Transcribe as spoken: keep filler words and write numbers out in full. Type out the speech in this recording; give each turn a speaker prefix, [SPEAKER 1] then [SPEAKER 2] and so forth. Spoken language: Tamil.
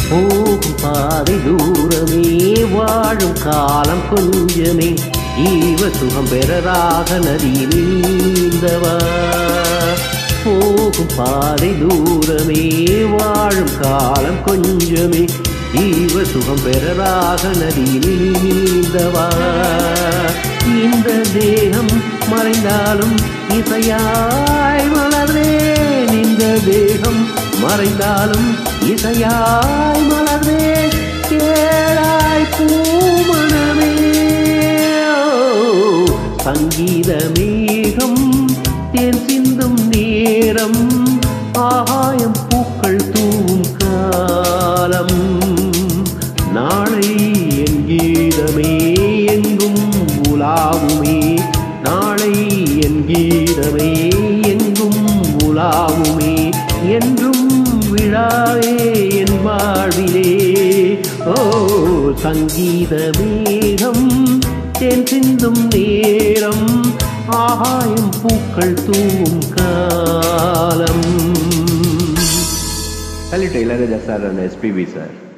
[SPEAKER 1] போகும் பாதை தூரமே வாழும் காலம் கொஞ்சமே ஈவ சுகம் பெறராக நதியில் நீந்தவா போகும் பாதை தூரமே வாழும் காலம் கொஞ்சமே ஈவ சுகம் பெறராக நதியில் நீந்தவா இந்த தேகம் மறைந்தாலும் இசையாய் மலர்வேன் இந்த தேகம் மறைந்தாலும் இசையாய் மலர்வேன் கேளாய் பூமணமே சங்கீத மேகம் தேன் சிந்தும் நேரம் ஆகாயம் பூக்கள் தூவும் காலம் நாளை என் கீதமே எங்கும் உலாவுமே நாளை என் கீதமே எங்கும் உலாவுமே என்றும் விழாவே என் வாழ்விலே ஓ சங்கீத மேகம் தேன் சிந்தும் நேரம் ஆகாயம் பூக்கள் தூவும் காலம்.
[SPEAKER 2] Salute Ilayaraja sir and S P B sir.